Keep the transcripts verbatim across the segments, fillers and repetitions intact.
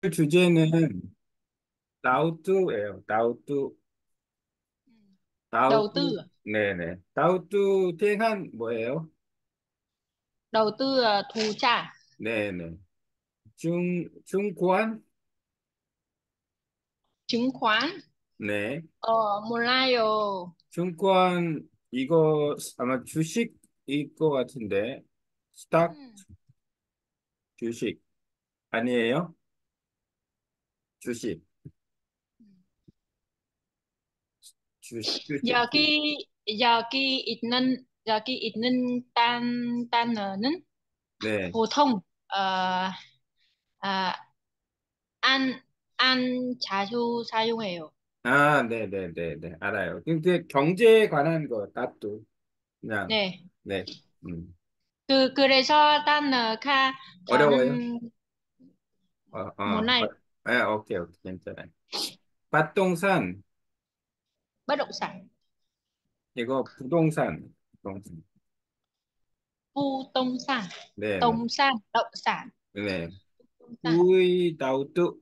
주제는 나우뚜예요. 나우뚜, Đầu tư 나우뚜. à? 네네. 나우뚜 tiếng 뭐예요? Đầu tư à, thù trả, 네네. 중, 중권? chứng khoán, 네. ờ, Mobile, 증권, 이거 아마 주식일 것 같은데, 스탁, ừ. 주식. 아니에요? 주식, 주식, 주식. giờ cái giờ cái ít nên giờ cái ít nên tan tan nở nên 네. phổ thông ờ, à, an an 자주 사용해요. 아, 네네네네. 알아요. 근데 경제에 관한 거, 나또 그냥, 네. 네. 음. 그 그래서 tan nở kha 어려워요? chọn 어, món 어, này. 어, 네, 오케이, 오케이, 괜찮아요. 밭동산, Bất động sản, 이거 부동산, 부동산. phu tông sản, 네네, tông sản, động sản, 네. tông sản, 구이, 나우뚜,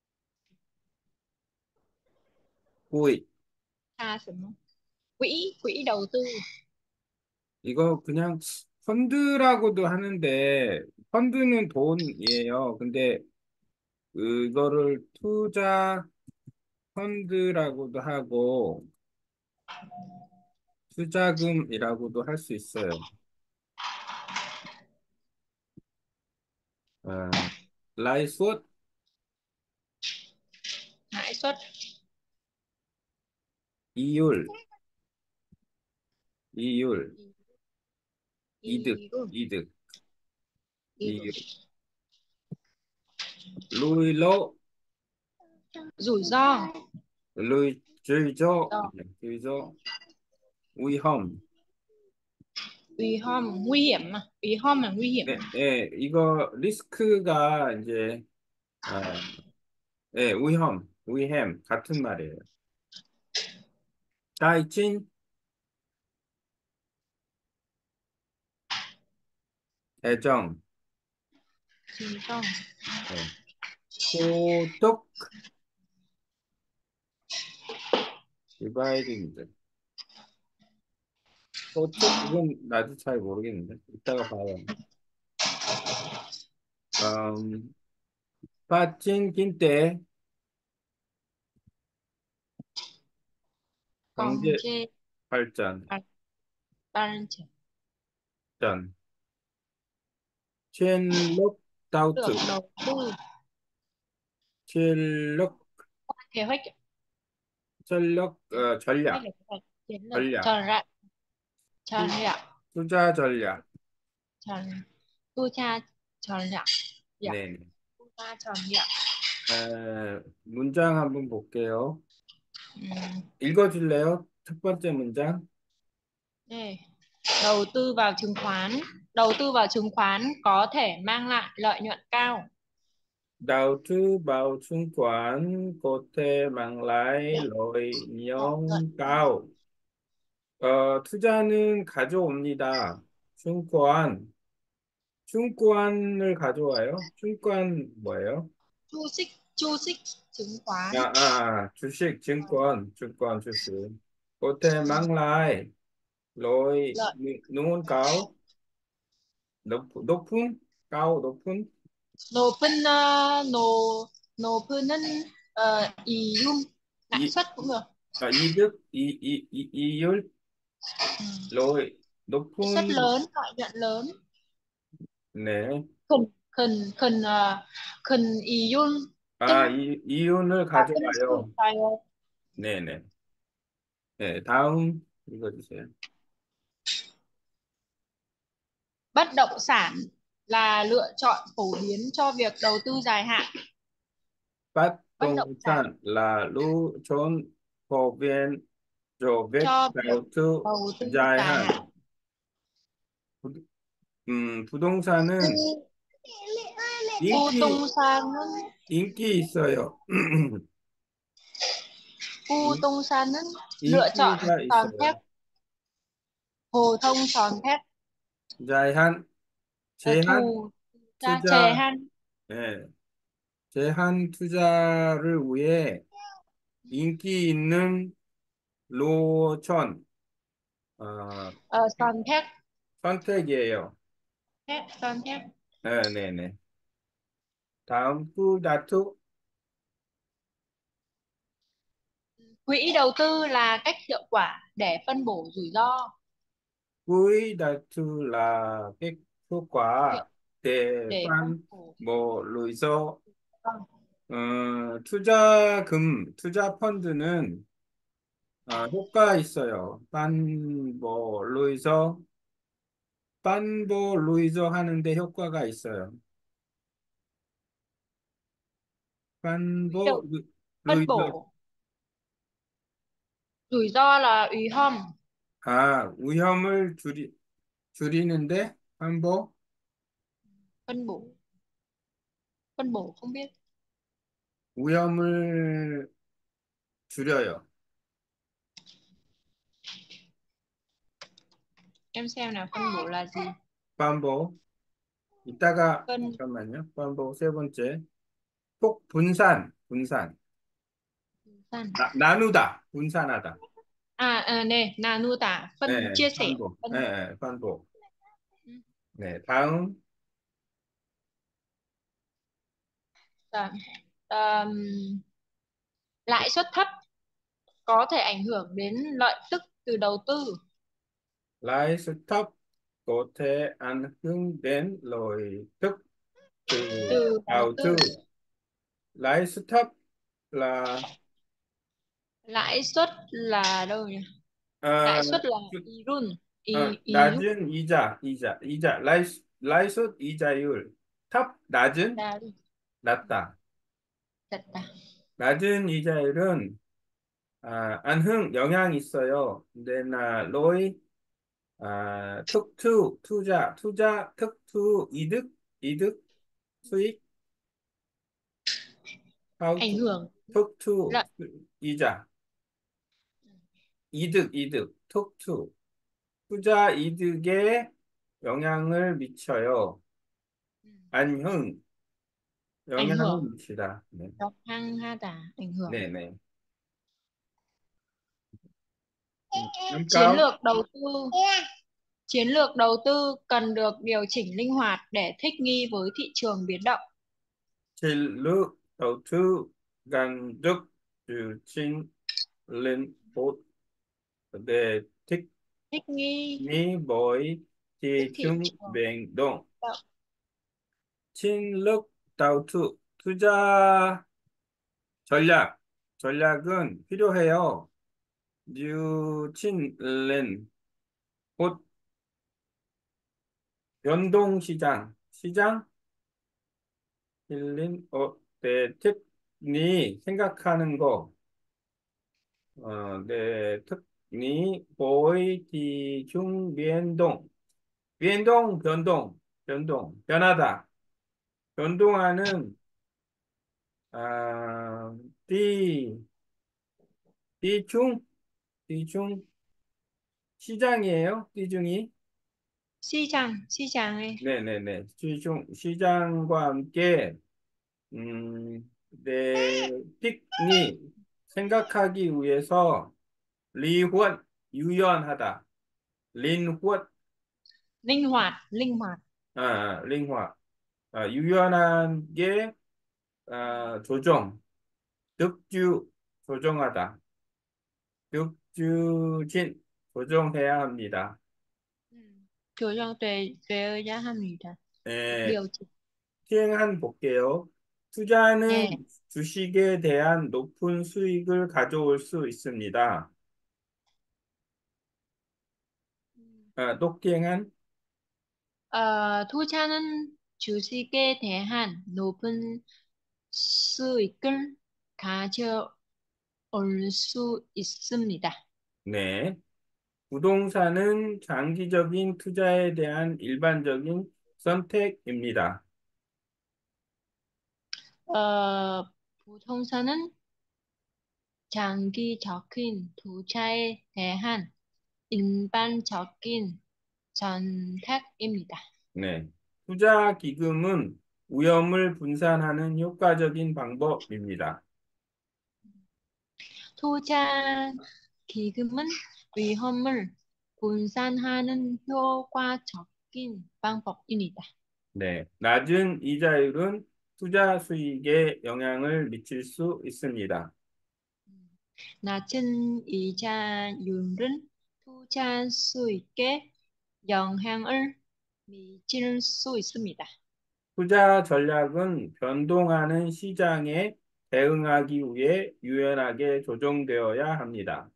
구이. tha什么? Quỹ quỹ đầu tư. 이거 그냥 펀드라고도 하는데, 펀드는 돈이에요. 근데 그거를 투자 펀드라고도 하고, 투자금이라고도 할 수 있어요. 어, 라이숏, Lãi suất, 이율, 이율, 이득, ý đúng, 이득, ý đúng. 이율. 루일로, Rủi ro, 루이, rủi 줄조, ro, 줄조, 위험. nguy hiểm, nguy hiểm mà, nguy hiểm là nguy hiểm. 네, 네, 이거 리스크가 이제, 아, 네, 위험, 위험 같은 말이에요. 다이친, 대정, Rủi ro, 네. 소득, 디바이딩드. 소득, 이건 나도 잘 모르겠는데. 이따가 봐요. 음, 빠진 긴때, còn 경제 chê 발전, ba balance, 전, chiến lược đầu tưởng tư, đầu tư, chiến lược, kế hoạch, 전략, 어, hay 전략, là kế hoạch, chiến lược, 전략, tròn rạn, tròn 투, rạn, 투자 전략. tròn, tu cha, tròn rạn, rạn, 네. tu cha, tròn rạn. 에, 문장 한번 볼게요. Ừm, 읽어줄래요? 첫 번째 문장. đây. Đầu tư vào chứng khoán, đầu tư vào chứng khoán có thể mang lại lợi nhuận cao. đầu tư vào chứng khoán có thể mang lại lợi Lợi nhuận nhuận cao. cao. 어, 투자는 가져옵니다. 증권, 증권을 가져와요? 증권 뭐예요? Chu xích, chu xích chứng khoán. 아, 아, 아, 주식, 증권, 증권, 주식. có thể Ừ. mang lại lợi Lợi nhuận cao, 높, 높은, cao, 높은, nộp phân uh, nộp nộp phân uh, ý dung lãi 이, suất cũng được. 아, 이득, 이, 이, 이, 이율, Ừ. lợi, Lãi suất 높은, lớn, lợi nhuận lớn. 네. Khẩn khẩn khẩn uh, khẩn ý dung tung 아, 이, 이윤을 và phân sự 가져와요. tài 네네. 네, 다음 읽어주세요. bất động sản là lựa chọn phổ biến cho việc đầu tư dài hạn. Bất động sản bất động sản là lựa chọn phổ biến cho việc cho việc đầu tư đầu tư dài dài hạn. hạn. 부, 음, 부동산은 Khu 인기, tung san 인기 있어요. khu 인, tung san lựa chọn 인기가 tròn thép, 있어요. hồ thông tròn thép. dài hạn, Ờ, 제한, thù cha chề 투자, han 예, 제한 투자를 위해 인기 있는 로션, 어, Ờ, Son thép, 선택이에요. thép, son thép. 네, 네, 네. 다음, 후다투, Quỹ đầu tư là cách hiệu quả để phân bổ rủi ro. 후이다투 là cái hiệu Hiệu quả để để phân phân bổ bổ rủi ro. rủi ro. 어, 투자금, 투자 펀드는 어, 효과 있어요. 반보 루이저, 반보 루이저 하는데 효과가 있어요. Quỹ 반보 đầu 루- phân 루이저, bổ rủi ro là ủy hòm. 아, 위험을 줄이, 줄이는데 반보 Phân bổ, phân bổ không biết. 위험을 줄여요. Em xem nào, phân bổ là gì? 반보. 이따가 Phân 잠깐만요. 반보 세 번째. 폭 분산, 분산. san. 나, 나누다, 분산하다. À, à nè, là mô tả phân 네, chia sẻ. 반복. 네, Phân. 네, 반복. Ừ. 네, 다음 Rồi. Ờm, lãi suất thấp có thể ảnh hưởng đến lợi tức từ đầu tư. 라이스톱 có thể ảnh hưởng đến lợi tức từ Từ đầu đầu tư. tư. 라이스톱 là Lãi suất là đâu nhỉ? 아, Lãi suất là 주- irun, 어, i i 낮은 이자, 이자, 이자, 라이스, 라이스 이자율. 탑, 낮은, là đi. 낮다. Giật à? 낮은 이자율은 아, 안흥 영향이 있어요. 근데 나 로이 아, 특투 투자 투자 특투 이득 이득 수익 Ảnh 하우투 hưởng 특투 lợi. 이자 이득 이득 특투 투자 이득에 영향을 미쳐요. Ừ. 안흥 Ảnh 영향을 hưởng 미치다. 네, độc hăng ha tả ảnh hưởng. 네, 네. 음, Chiến 그러니까 lược đầu tư. Chiến lược đầu tư cần được điều chỉnh linh hoạt để thích nghi với thị trường biến động. 진로 đầu 간접 주친 렌포 네, Thích nghi 특히 bởi với thị thị trường trường biến động. biến động. chiến đầu tư, 투자 전략, 전략은 필요해요. 뉴친렌, 곧 변동시장, 시장, 힐린, 어, 네, 특히 생각하는 거, 어, 네, 특히 보이 기중 변동, 변동, 변동, 변동, 변하다. 변동하는 아, 띠, 띠중, 띠중 시장이에요. 띠중이. Xi chằng, xi chằng này. 네네네. 띠중 시장과 함께 음, 네, 픽니 생각하기 위해서 리후원 유연하다. 린후원 Linh hoạt, linh hoạt. 아, 링화 아, 유연한 게 Ừ. 아, 조정, 득주 조정하다. 득주진 조정해야 합니다. Ừ. Chủ cho tuệ tuệ ơi giá ham gì ta? 예, Điều chỉnh. 시행한 볼게요. 투자는 Nè. 주식에 대한 높은 수익을 가져올 수 있습니다. Ừ. 아, 똑기행한 Ờ, thu 차는 주식에 대한 높은 수익을 가져올 수 있습니다. 네. 부동산은 장기적인 투자에 대한 일반적인 선택입니다. 어, 부동산은 장기적인 투자에 대한 일반적인 선택입니다. 네. 투자 기금은 위험을 분산하는 효과적인 방법입니다. 투자 기금은 위험을 분산하는 효과적인 방법입니다. 네. 낮은 이자율은 투자 수익에 영향을 미칠 수 있습니다. 낮은 이자율은 투자 수익에 영향을 미칠 수 있습니다. 투자 전략은 변동하는 시장에 대응하기 위해 유연하게 조정되어야 합니다.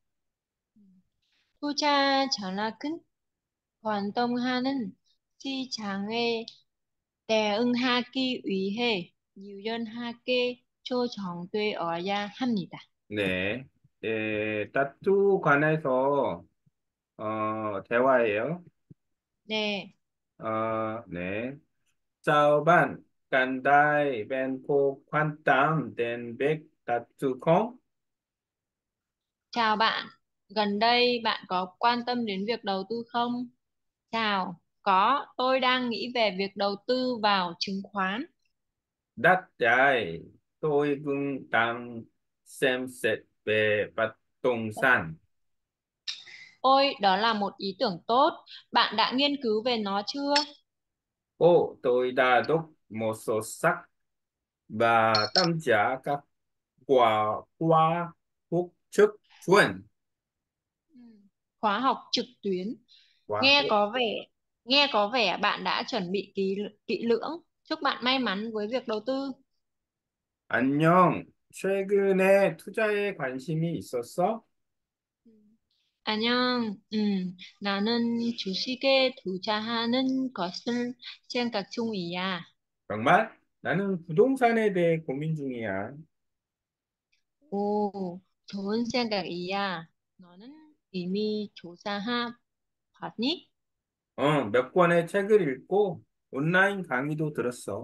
투자 전략은 변동하는 시장에 대응하기 위해 유연하게 조정되어야 합니다. 네. 네, 다투 관해서 어, 대화예요. 네, 어, 네. Chào bạn, gần đây bạn có quan tâm đến việc đầu tư không? chào bạn. Gần đây bạn có quan tâm đến việc đầu tư không? Chào, có, tôi đang nghĩ về việc đầu tư vào chứng khoán. Đắt đấy, tôi cũng đang xem xét về bất động sản. Ôi, đó là một ý tưởng tốt. Bạn đã nghiên cứu về nó chưa? Ồ, tôi đã đọc một số sách và tham gia các khóa khóa học trực tuyến. Ừ. Khóa học trực tuyến. Khóa Nghe học. có vẻ, nghe có vẻ bạn đã chuẩn bị kỹ, kỹ lưỡng. Chúc bạn may mắn với việc đầu tư. 안녕. 최근에 투자에 관심이 있었어? 음. 안녕. 음, 나는 주식에 투자하는 것을 생각 중이야. 정말? 나는 부동산에 대해 고민 중이야. 오, 좋은 생각이야. 너는 이미 조사해 봤니? 어, 몇 권의 책을 읽고 온라인 강의도 들었어.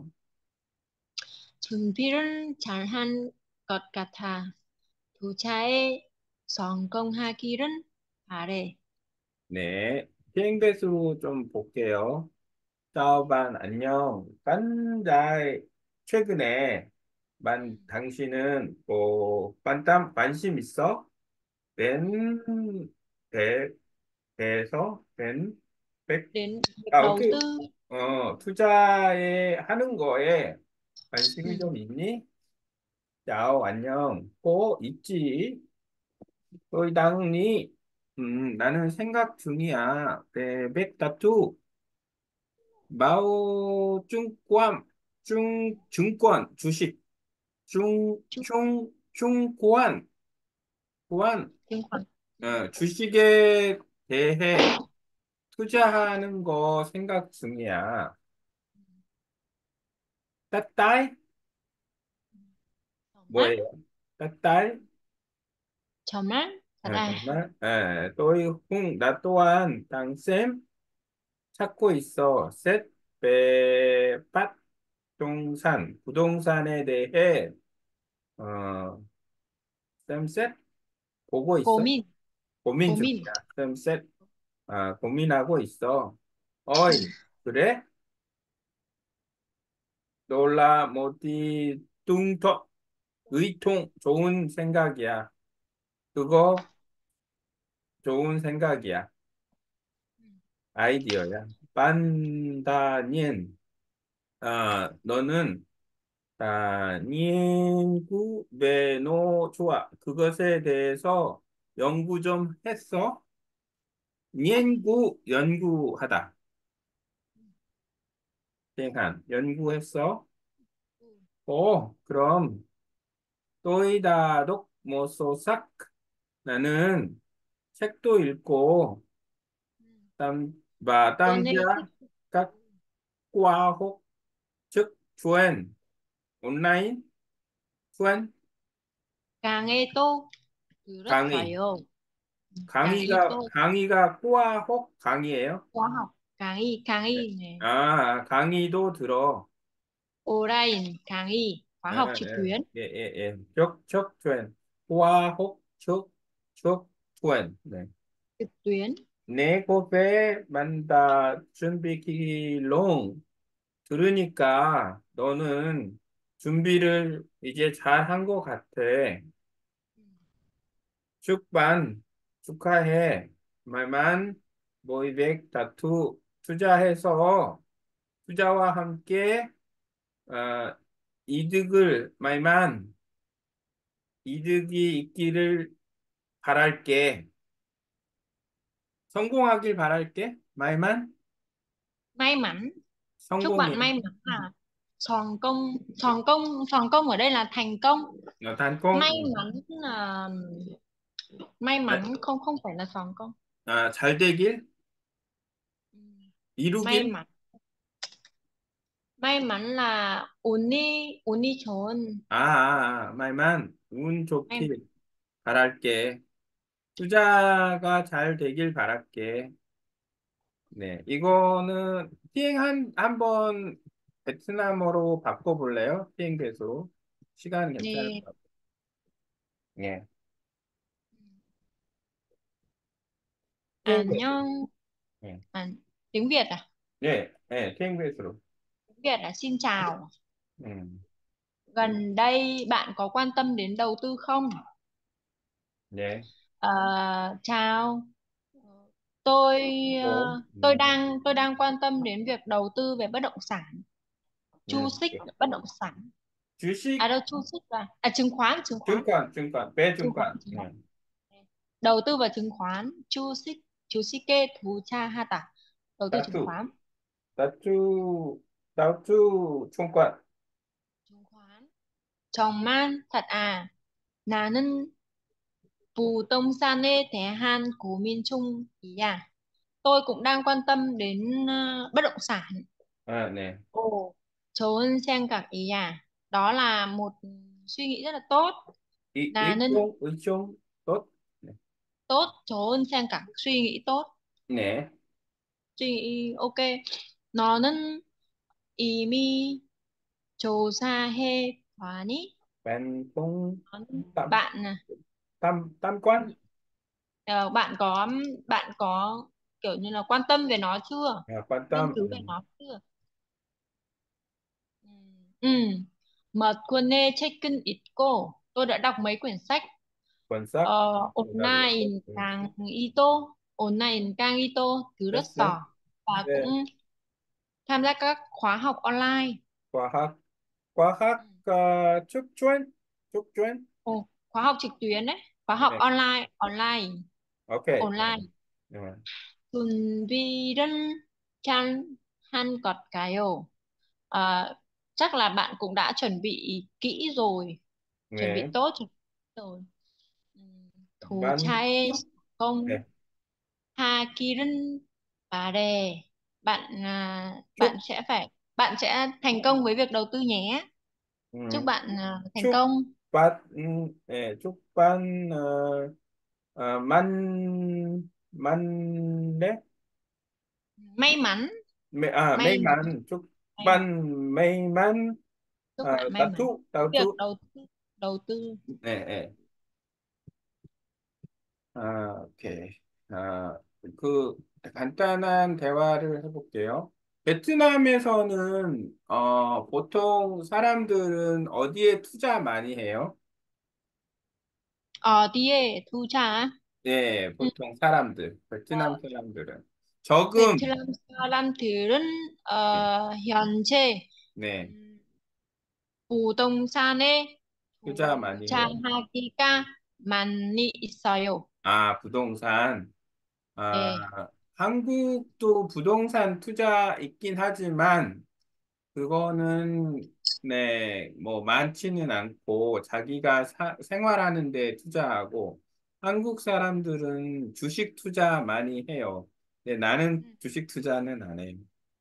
준비를 잘한 것 같아. 투자에 성공하기를 바래. 네. 피행배수로 좀 볼게요. 짜오반, 안녕. 빤자이, 최근에 만, 음, 당신은 뭐, 빤땀 관심 있어? 벤, 배, 배에서, 벤, 백, đến việc 아, đầu 어떻게, tư. 어, 투자에 하는 거에 Ừ, 관심이 좀 있니? 짜오, 안녕. 꼭 있지. tôi đang nghĩ 음, 나는 생각 중이야. 네, 백다투 마오 증권 중 증권 주식 중 chứng, 중 증권 권 chứng khoán. 어, 주식에 대해 투자하는 거 생각 중이야. 따따이 Chào mắt, 뭐예요? 따따이 chào mắt. Thật 어, à? 정말 에, tôi cũng 나 또한 당쌤 찾고 있어. 셋, 배, 밭, 부동산, 부동산에 대해 어, 쌤셋 보고 Cố 있어? min, 고민 cố min. 중이야. 쌤셋 아, 고민하고 있어. 어이, 그래? 놀라 모디 뚱터 의통 좋은 생각이야. 그거 좋은 생각이야. 아이디어야. 반다닌 아, 너는 아, 니구 베노 좋아. 그것에 대해서 연구 좀 했어? 연구, 연구하다. 땡한, 연구했어? 오, 그럼, 또이다독 모소삭. 나는 책도 읽고, 땀, 바, Tôi nên 땀자, thích các khoa học chức truyền, 온라인, truyền, càng nghe tôi thì rất 강의. phải. Càng y 강의가, tôi 강의가 khoa học 강의예요? khóa học. Càng y, càng 네. y này. 아, 강의도 들어. Online, càng y. Khóa 아, học trực 예, tuyến. 예, 예, 예. 쪽, 쪽, truyền. 화학, 쪽, 쪽, truyền. 네. Trực tuyến. Nếu có vé bạn đã chuẩn bị kỹ lưỡng 들으니까 너는 준비를 이제 잘 한 것 같아. 축반, 축하해. 말만, 모이백, 다투, 투자해서, 투자와 함께, 어, 이득을, 말만, 이득이 있기를 바랄게. 성공하길 바랄게. 말만, May mắn, chúc 성공해. bạn may mắn là tròn công, tròn công, tròn công ở đây là thành công. 어, 단콩, May mắn là may 아, mắn không không phải là tròn công. 아, 잘 되길, Ừ. May 이루길, mắn, may mắn là 운이 운이 좋은 아, 아, 아, 말만, 운 may mắn. 좋길 바랄게. 투자가 잘 되길 바랄게. 네, 이거는 티eng 한, 한번 베트남어로 바꿔볼래요? 티eng 배수. 시간 괜찮을 것 Thì 같아요. 네, 티eng 배수. 안녕, 네, à, tiếng Việt à? 네, 네, 티eng 배수로. Tiếng Việt là xin chào. 음, Gần đây bạn có quan tâm đến đầu tư không? 네, Ờ, chào. Tôi 또, ờ, tôi 음, đang tôi đang quan tâm đến việc đầu tư về bất động sản. Chu 음, xích bất động sản. À 주식, đâu chu xích là à chứng khoán, chứng khoán, 증권, 증권, chứng khoán, 배증권. chứng khoán. 네, Đầu tư vào chứng khoán, chu xích, chu xích kê thú cha ha tả. Đầu tư chứng 다투, khoán. 다투, 다투, 증권. Chứng khoán. Chồng man thật à. 나는 부동산에 대한 고민 중이야. Tôi cũng đang quan tâm đến ờ, bất động sản. 아, 네. Ồ, 좋은 생각이야. Đó là một suy nghĩ rất là tốt. 이, 나는 일종, 일종, 또, 네, tốt, 좋은 생각, suy nghĩ tốt, 네, suy nghĩ ok. 너는 이미 조사해 봤니? 반동, 너는- 땀, Bạn à, 땀, 땀관? ờ, bạn có bạn có kiểu như là quan tâm về nó chưa? 아, Nghiên 관땀, cứu về 음, nó chưa? Ừ. Ừ. Mật Kunê Check-in Itko. Tôi đã đọc mấy quyển sách. 권싹, Ờ, 기다려. online càng Ito, online càng Ito từ rất 됐어? sò và cũng 네, tham gia các khóa học online. 과학, Ừ. 과학, 아, 축전? 축전? Ồ, khóa học trực tuyến đấy, khóa học 네, online, online, 오케이. online. 음, 음, 준비는 잘 한 것까요? Ờ, chắc là bạn cũng đã chuẩn bị kỹ rồi, chuẩn bị 네, tốt rồi. Ừ. Thủ 만, trai công 네, Hakirin bà đề, bạn à, bạn 축, sẽ phải bạn sẽ thành công với việc đầu tư nhé. Chúc 음, bạn à, thành 축, công. 밭, 음, 네, 축반, 어, 어, 만, 만래? May mắn, Mê, à, may may mắn, mắn, chúc may mắn. bạn may mắn, Chúc à, bạn may tao mắn thu, với tao việc thu. đầu tư đầu tư. 네, 네. 아, 오케이. 아, 그 간단한 대화를 해볼게요. 베트남에서는 어, 보통 사람들은 어디에 투자 많이 해요? Ờ Tie thu trả. 네, Ừ. 보통 사람들, Ờ, 베트남 사람들은 저금, 베트남 사람들은 네, 어, 현재 네, 음, 부동산에 투자 많이 해요. 투자하기가 많이 있어요. 아, 부동산. 아, 네. 한국도 부동산 투자 있긴 하지만, 그거는, 네, 뭐, 많지는 않고, 자기가 사- 생활하는 데 투자하고, 한국 사람들은 주식 투자 많이 해요. 근데 나는 음. 주식 투자는 안 해요.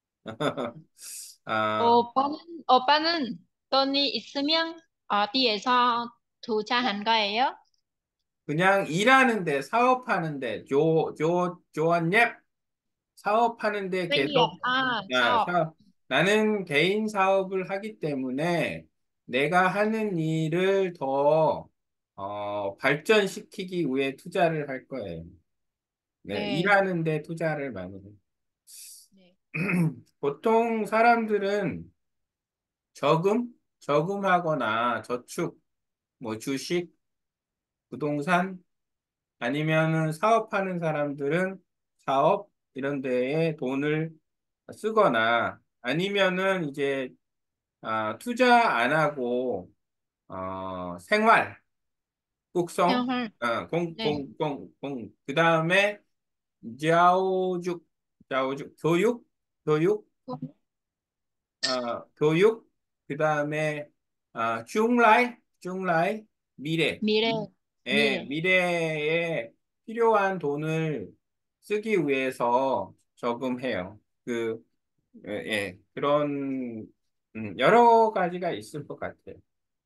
아, 오빠는, 오빠는 돈이 있으면 어디에서 투자한 거예요? 그냥 일하는데, 사업하는데, 조, 조, 조언예 사업하는데 Doanh nghiệp, 계속, à, 야, sa업. 사업, 나는 개인 사업을 하기 때문에 내가 하는 일을 더, 어, 발전시키기 위해 투자를 할 거예요. 네, 네. 일하는데 투자를 많이 해요. 네. 보통 사람들은 저금, 저금하거나 저축, 뭐 주식, 부동산, 아니면은 사업하는 사람들은 사업 이런 데에 돈을 쓰거나 아니면은 이제 아, 투자 안 하고 어, 생활, Theo 국성, ha. 어, 공, Này, 공, 공, 공, 그 다음에 자오죽, 자오죽, 교육, 교육, 어, 교육, 그 다음에 어, 중라이, 중라이, 미래. mì đây, mì 예, đây. 미래에 필요한 돈을 쓰기 위해서 저금해요. 그, 예, 예, 그런, 음, 여러 가지가 있을 것 같아요.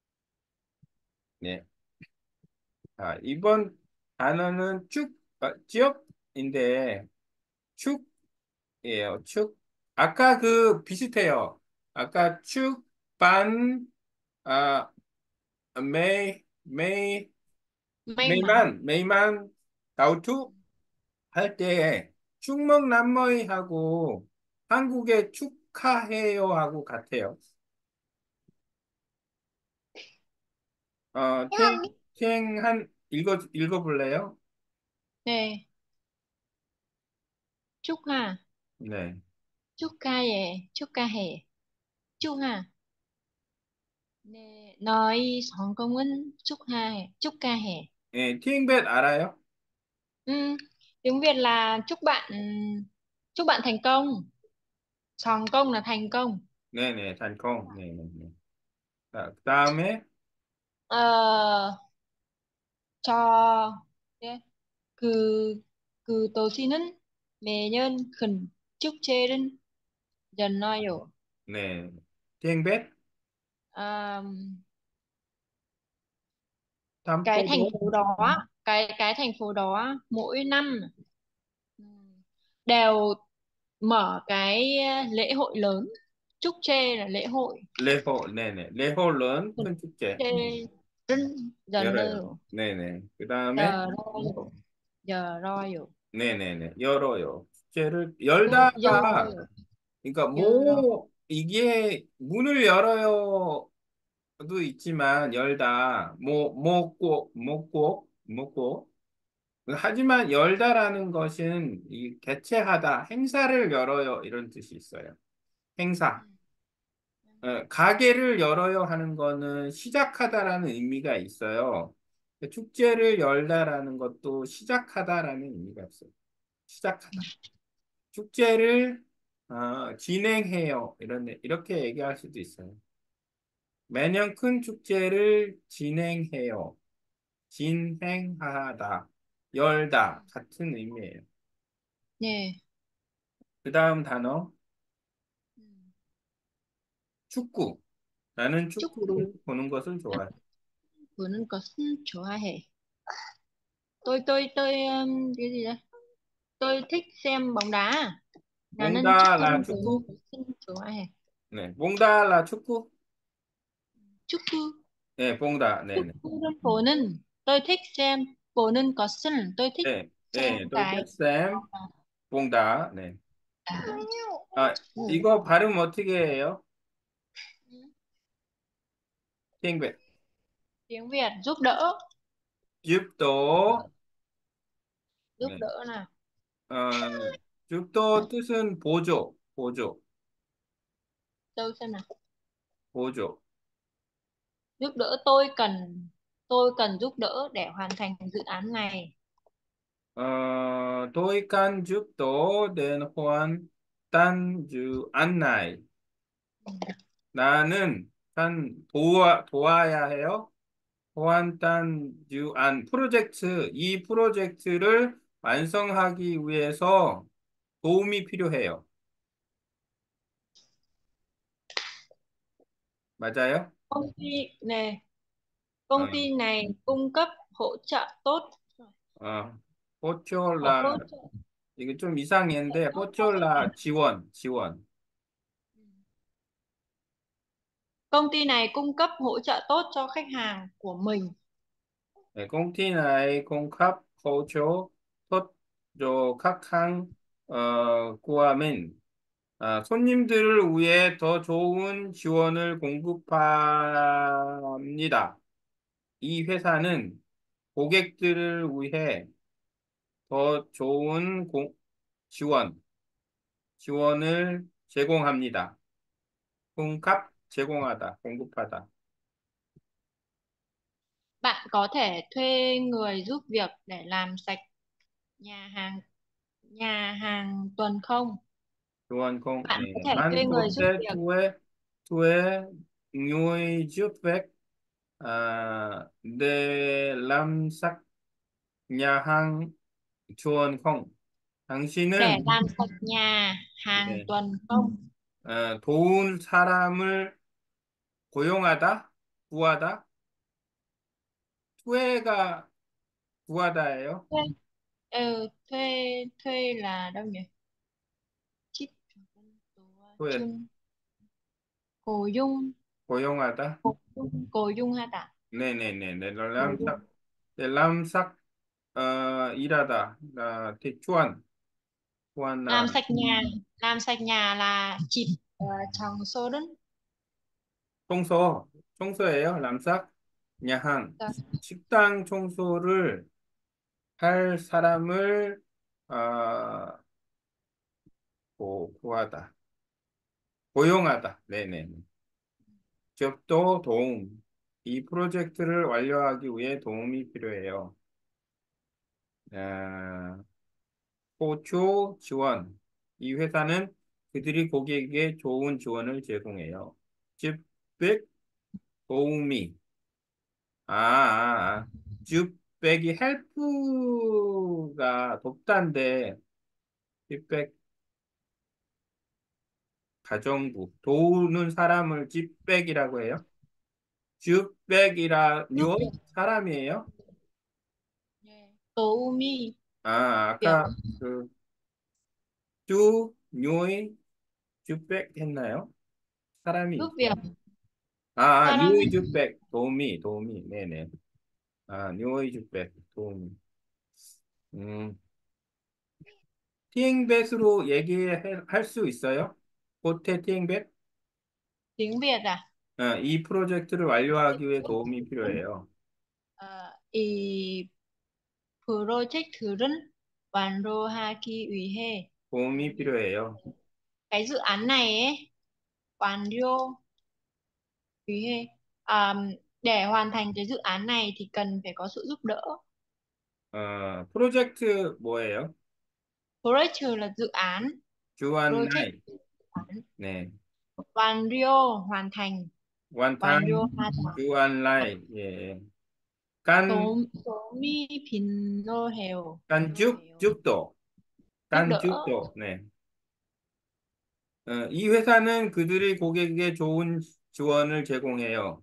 네. 아, 이번 단어는 축, 어, 지역인데, 축이에요, 축. 아까 그 비슷해요. 아까 축, 반, 아, 메이, 메이, May mắn. 메이만, 메이만, 다우투, 할 때 충먹남머이 하고 한국에 축하해요 하고 같아요. 어, 팅, 팅 한 읽어 읽어볼래요? Nè, chúc ha. 네. Chúc ca hè, chúc ca hè. Chúc ha. Nè, nói xong công ơn chúc ha, chúc ca hè. 예, 팅벳 알아요? Ừ, tiếng Việt là chúc bạn chúc bạn thành công. Sòng công là thành công. 네네, 단콩. 네네. 자, 그다음에 Ờ, cho yeah. 그, 그 도시는 매년 큰 축제를 열어요. 네. 팅벳, À, cái thành 담뽀도, phố đó cái cái thành phố đó mỗi năm ừ, đều mở cái lễ hội lớn. Chúc Chê là lễ hội. 레호, 네네. 레홀은 Chúc 큰 축제. Chê 네. Rân dần 열어요. rồi. 네네. 그다음에 Giờ rồi. Giờ rồi. 네네네. 열어요. 축제를 Giờ giờ 열다가 rồi. 그러니까 Giờ rồi. 뭐 이게 문을 열어요도 있지만 열다 뭐 먹고 먹고 먹고 하지만 열다라는 것은 이 개최하다 행사를 열어요 이런 뜻이 있어요. 행사. 어, 가게를 열어요 하는 거는 시작하다라는 의미가 있어요. 축제를 열다라는 것도 시작하다라는 의미가 있어요. 시작하다. 축제를 어, 진행해요. 이런 이렇게 얘기할 수도 있어요. 매년 큰 축제를 진행해요. 진행하다, 열다 같은 의미예요. Nè. 그 다음 단어 축구. 나는 Chúc 축구를 보는 것을 좋아해. vừa nên có chỗ hè. Tôi tôi tôi um, cái gì đây? Tôi thích xem bóng đá. 나는 몽달라 축구를 축구? 좋아해. 네, 몽달라 축구? 축구, 네, 몽다. 네, 네. 축구를 보는, tôi thích xem, 보는 것은, tôi thích 네, xem 네, cái 돌백쌤, 몽다. 네. đá. 아, 이거 발음 어떻게 해요? 땡베. Tiếng Việt giúp đỡ, 줍도. giúp 네. đỡ nào. 어, 줍도 뜻은 보조, 보조, Tôi xem nào. 보조. Giúp đỡ tôi cần, tôi cần giúp đỡ để hoàn thành dự án này. 어, 도이칸 줍도 된 호안 딴주 안나이. 나는 단 도와 도와야 해요. 호안 딴주 안 프로젝트 이 프로젝트를 완성하기 위해서 도움이 필요해요. 맞아요? Công ty này, 어, công ty này cung cấp hỗ trợ tốt, 어, hỗ 포촐라 trợ 이게 좀 이상했는데 tốt cho khách hàng. 포촐라 지원 지원. Công ty này cung cấp hỗ trợ tốt cho khách hàng của mình. 네, 공티나이 공캅 호조 토조 카캉 어 구아민 아, 손님들을 위해 더 좋은 지원을 공급합니다. 이 회사는 고객들을 위해 더 좋은 공- 지원, 지원을 제공합니다. cung cấp, 제공하다, 공급하다. Bạn có thể thuê người giúp việc để làm sạch nhà hàng nhà hàng tuần không? 지원 공, Bạn có 네. thể thuê Man người có giúp thể việc thuê, thuê người giúp việc à, để làm sạch nhà hàng 지원 không? để 당신은 làm sạch nhà hàng 네. tuần không? 어, 도운 사람을 고용하다, 구하다, 투해가 구하다예요. Thuê, ừ, thuê thuê là đâu nhỉ? Chít 투해, chun cổ dung 고용하다. cổ dung cổ dung ha ta 네네네. 네, cổ dung 람삭, 네, 람삭, 어, 일하다. 아, 대추한, làm 구하나. sạch nhà làm sạch nhà là chịp uh, chồng số đến. 청소, 청소예요. 람삭, 야한. 식당 청소를 할 사람을, 아, 고, 구하다. 고용하다. 네네. 기업도 도움. 이 프로젝트를 완료하기 위해 도움이 필요해요. 아, 호주 지원. 이 회사는 그들이 고객에게 좋은 지원을 제공해요. 줍백 도우미. 아, 아, 아. 줍백이 헬프가 돕다인데, 줍백 가정부. 도우는 사람을 줍백이라고 해요. 줍백이라, Giúp 요 việc. 사람이에요? Tố mi 아, việc 아까 그, 쭈, 요이, 줍백 했나요? 사람이 giúp việc 있어요. 아, 아, 사람이 뉴이 줍백. 도우미, 도우미. 네네. 아, 뉴이 줍백. 도우미. 음, 티잉뱃으로 얘기할 수 있어요? 호텔 티잉뱃? tiếng Việt à? 어, 이 프로젝트를 완료하기 위해 도움이 필요해요. Ờ, 이 프로젝트는 완료하기 위해 도움이 도움이 필요해요. cái dự án này ấy 완료 위해 à, để hoàn thành cái dự án này thì cần phải có sự giúp đỡ. 어, 프로젝트 뭐예요? Project là dự án. Project 주안라이. là dự án. 네. 완료 hoàn thành. 완료 완탄, hoàn thành. 주안라이. 예. 깐, 도움 도움이 필요해요. 깐죽, 필요해요. 죽도. giúp đỡ. 깐죽도. 네. 어, 이 회사는 그들의 고객에게 좋은 지원을 제공해요.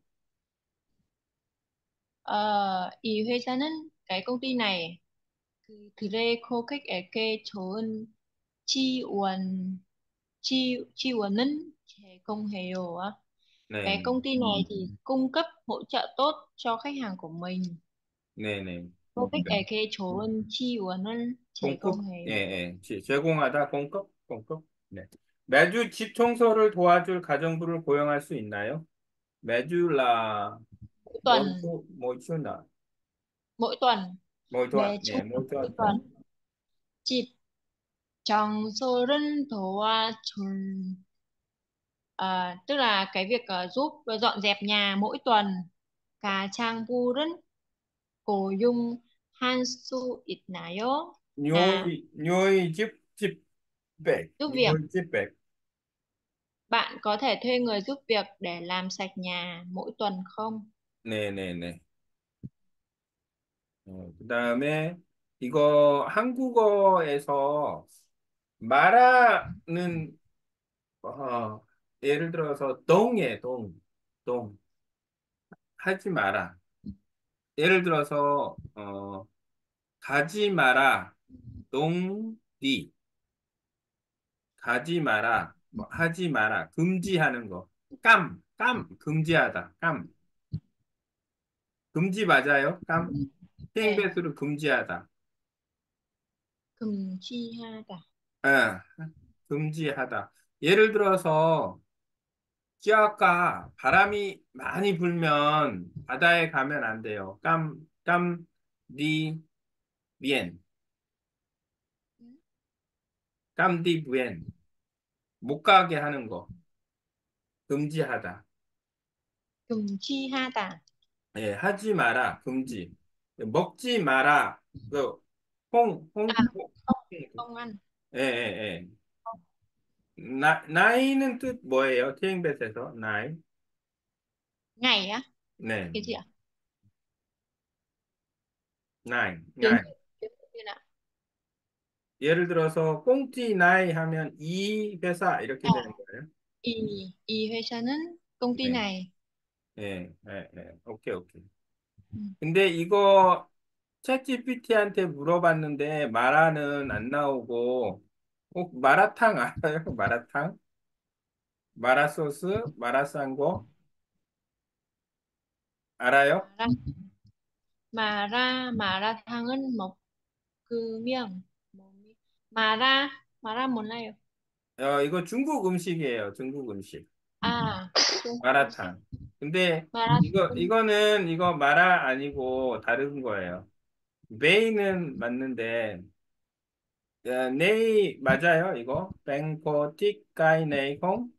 Ờ, ý 회사는 cái công ty này 그들의 고객에게 좋은 지원 지 지원은 제공해요 á. Cái 네, công ty này thì cung cấp hỗ trợ tốt cho khách hàng của mình. 네, 네. 고객에게 좋은 지원을 공급, 예, 제공해요. 예. 제- 제공하다, 공급, 공급. 네. 매주 집 청소를 도와줄 가정부를 고용할 수 있나요? 매주 là Mỗi mỗi tuần chu, mỗi chu nào? mỗi tuần Mỗi tuần, 매주 예, mỗi mỗi tuần. tuần 집 청소를 도와줄. Ờ, tức là cái việc ờ, giúp dọn dẹp nhà mỗi tuần. Cả trang 부른 고용 한 수 있나요? Là 요이, 요이 집, 집백, giúp việc. 요이 집백. Bạn có thể thuê người giúp việc để làm sạch nhà mỗi tuần không? 네, 네, 네. 어, 그다음에 이거 한국어에서 말하는 어, 예를 들어서 동해 동, 동 하지 마라. 예를 들어서 어, 가지 마라. 동디 가지 마라. 뭐 하지 마라. 금지하는 거. 깜, 깜, 금지하다. 깜. 금지 맞아요? 깜. Ê, 땡뱃으로 금지하다. 금지하다. 아, 금지하다. 예를 들어서 쥐아까 바람이 많이 불면 바다에 가면 안 돼요. 깜, 깜, 디, 비엔. 깜디 부엔. 못 가게 하는 거. 금지하다. 금지하다. 예, 하지 마라. 금지. 먹지 마라. 그, 홍, 홍, À, 홍. không, không ăn. 예, 예, 예. 나, 나이는 뜻 뭐예요? 티앵벳에서 나이. Ngày á, 네, cái gì ạ? 나이, Tiếng 나이. tiếng Việt nào? 예를 들어서 꽁지 나이 하면 이 회사 이렇게 À, 되는 거예요. 이, 이 회사는 công ty 네, này. 예, 예, 예. 오케이, 오케이. Ừ. 근데 이거 챗지피티한테 물어봤는데 마라는 안 나오고 꼭 마라탕 알아요? 마라탕? 마라소스? 마라샹궈? 알아요? Mà ra, mà ra, mà ra thang은 먹으면, 먹으면. mà ra, mà ra 뭔라요 어, 이거 중국 음식이에요. 중국 음식. À, Trung Quốc 음식. 마라탕. 근데 mà ra 이거 thang은 이거는 이거 마라 아니고 다른 거예요. 메인은 맞는데 어, 네이 맞아요, 이거? 뱅코틱 가이네이콩?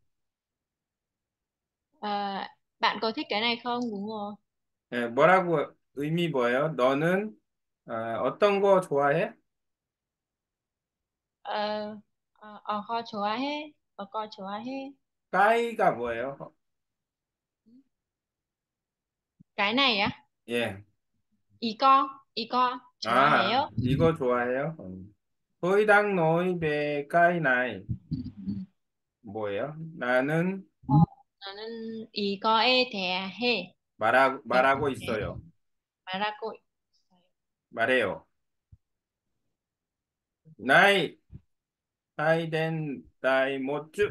à, bạn có thích cái này không? Đúng rồi. 예, 뭐라고 의미 뭐예요? 너는 어, 어떤 거 좋아해? Ờ, ờ, ờ, kho 좋아해? ờ, co 좋아해? 까이가 뭐예요? cái này á, 예. 이거, 이거 아, 좋아해요? 이거 좋아해요? 음. 토이당 노이베 까이나이 뭐예요? 나는 Ờ, 나는 이거에 대해 말하, 이거에 말하고 대해 있어요. 말하고 있어요. 말해요. 나이, 나이된 나이 못주.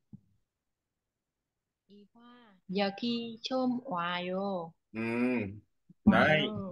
이화 여기 좀 와요. 음, 나이, 와요.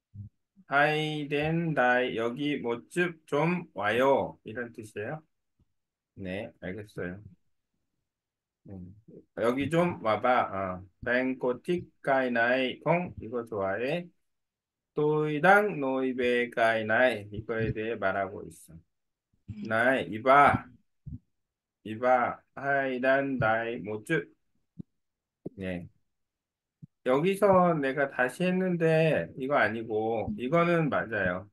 나이된 나이 여기 못주 좀 와요. 이런 뜻이에요. 네, 알겠어요. 음, 여기 좀 와봐. 어. 뱅코틱 가이나이 콩 이거 좋아해. 또이당 노이베 가이나이 이거에 대해 말하고 있어. 나이 이봐 이봐 하이단 나이 못주. 네. 여기서 내가 다시 했는데 이거 아니고 이거는 맞아요.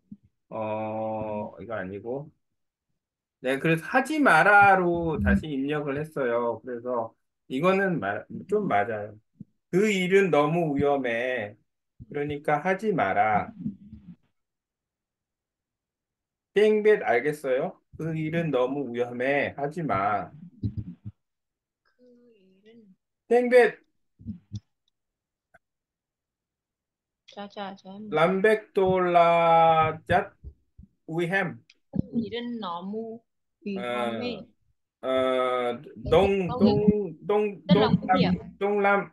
어 이거 아니고 네 그래서 하지 마라로 다시 입력을 했어요. 그래서 이거는 마, 좀 맞아요. 그 일은 너무 위험해. 그러니까 하지 마라. 땡볕 알겠어요? 그 일은 너무 위험해. 하지 마. 그 일은 땡볕 자자자 람백돌라잣 위햄. 그 일은 너무 위험해. 어, 어, cái việc đông công việc đông đông rất là đông nguy hiểm. lam đông lam.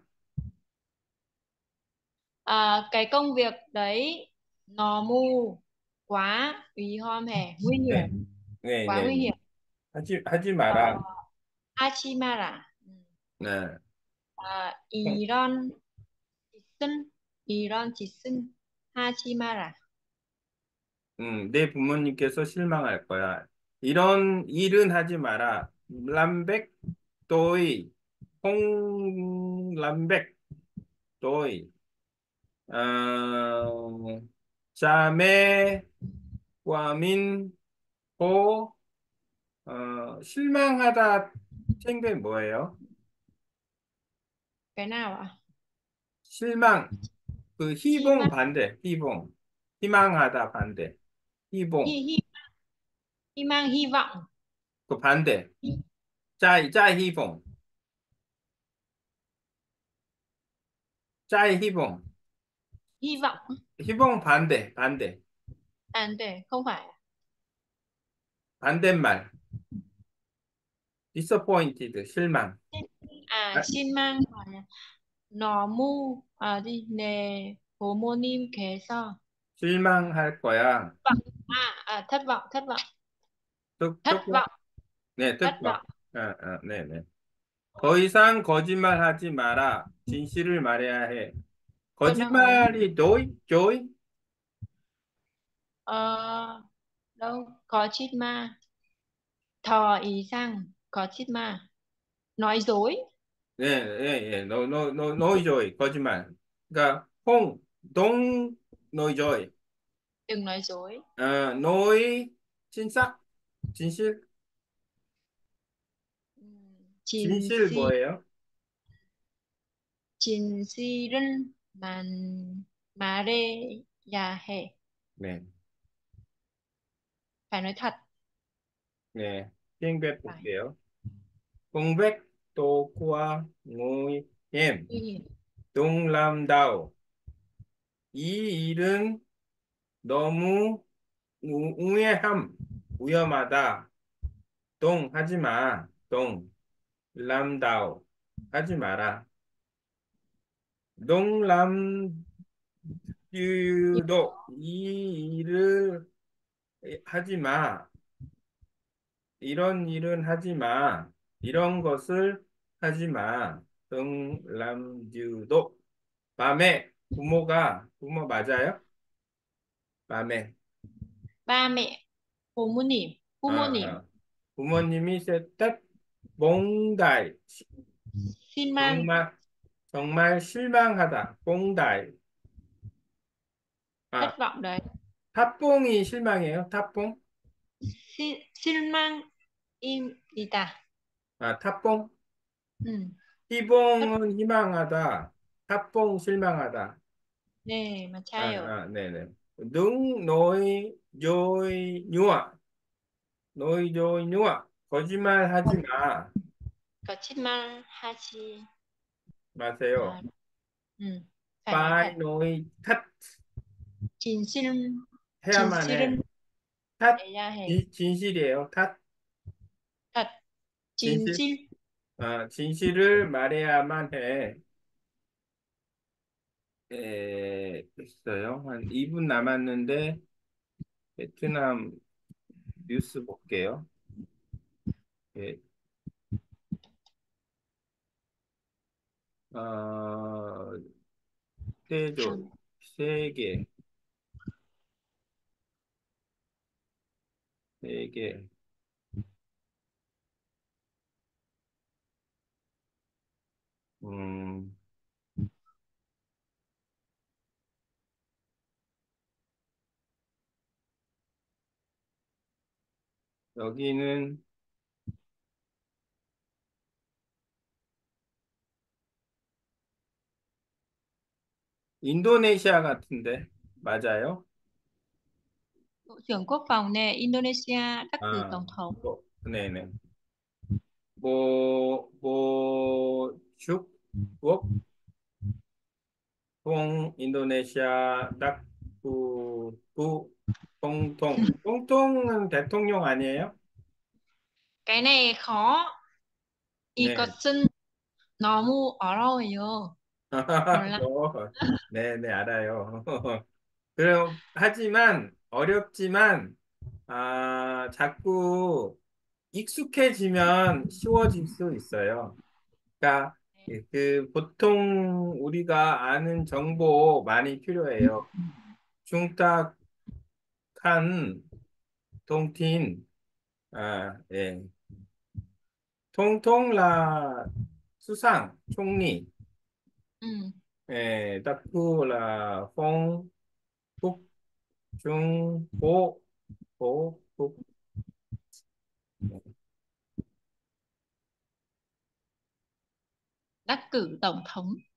À, cái công việc đấy nó mù quá 위험해 nguy 네, hiểm, 네, quá 네, nguy 네. hiểm. 하지 하지 Ờ, 마라. Hachimara. Ừ. 네. À, 이런 짓은 이런 짓은 하지 마라. 음, 내 부모님께서 실망할 거야. 이런 일은 하지 마라. 람백 또이 홍람백 또이 어, 자매 과민 호 어, 실망하다 챙배 뭐예요? Cái nào ạ? 실망 그 희봉 희망, 반대 희봉 희망하다 반대 hy, 희봉 hy, 희망, hy vọng, 그 반대 hy, 짜이 짜이 희봉 짜이 희봉 hy vọng. 희봉 반대 반대 À, để không phải. 반대말 disappointed 실망 À, 아, xin mang là 너무 à, đi nề 부모님께서 실망할 거야 vọng. À, à thất vọng, thất vọng, 조, thất 조금 vọng, 네 thất 뜻밖 vọng. 아, 아, 네네. 더 이상 거짓말하지 마라. 진실을 말해야 해. Tôi nói 거짓말이 dối, dối. ờ, đâu có chít ma, thò ý rằng có chít ma, nói dối, 예, 예, 예. 노, 노, 노, 노이조이, 거짓말. 그러니까, 홍, 동, 노이조이. đừng nói dối. 어, 노이, 진짜, 진실, Chín 진실 si 뭐예요? chín si 른 만 말해야 해. 네, Phải nói thật. 네. 핑백 Phải. 볼게요. 공백, 또꾸아, nguy hiểm, Nguy hiểm. 동람다오. 이 일은 너무 우- 우회함, 위험하다. 동, 하지 마. 동, 람다오. 하지 마라. 동람유도 Điều 이 일을 하지 마. 이런 일은 하지 마. 이런 것을 하지 마. 동람유도 밤에 부모가 부모 맞아요? 밤에 ba mẹ 부모님, 어, 부모님 어. 부모님이 세탁 몽달 xin mang 정말 정말 실망하다. 몽달 thất 아 vọng đấy. 탑봉이 실망이에요. 탑봉 Xin, xin mang im gì ta? 아 탑봉 Ừ. Thất 희봉은 희망하다. 탑봉 실망하다. nè mà 아, trai ở 아, 네네. 능, 노이, 조이, 뉴아. 노이, 조이, 뉴아. 거짓말 하지 마. có chít ma hachi 마세요. à, ừ. Phải nói thật. 빠이, 노이, 탓. Chín xin chín 해야만 해. xin 탓. để ra hè 진, 진실이에요. 탓. thật. Chín 진실. xin 아, 진실을 말해야만 해. 에, 있어요. 한 이 분 남았는데, 베트남 뉴스 볼게요. 예, 어, 세조, hàng 세계, 세계. 음, 여기는 인도네시아 같은데, 맞아요? bộ trưởng quốc phòng nè Indonesia đắc cử 아, tổng thống. 뭐, 네네. 뭐, 뭐, 축복, 통, 인도네시아, 딱구, 구, 통통. 통통은 대통령 아니에요? Cái này khó. 네. 이것은 너무 어려워요. 몰라. 뭐, 네네, 알아요. 그럼, 하지만, 어렵지만, 아, 자꾸 익숙해지면 쉬워질 수 있어요. 그러니까 그 그 보통 우리가 아는 정보 많이 필요해요. 중탁한 통틴 아, 예. 통통라 수상 총리 Ừ. 예, 다쿠라 퐁 북중보 보북 Đắc cử tổng thống.